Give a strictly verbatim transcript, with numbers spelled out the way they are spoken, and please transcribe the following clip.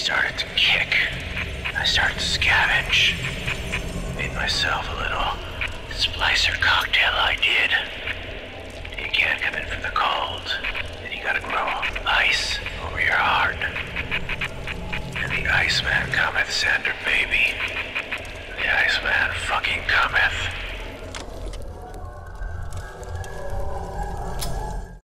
started to kick. I started to scavenge. Made myself a little splicer cocktail, I did. You can't come in from the cold. And you gotta grow ice over your heart. And the Iceman Cometh, Sander, baby. The Iceman fucking cometh.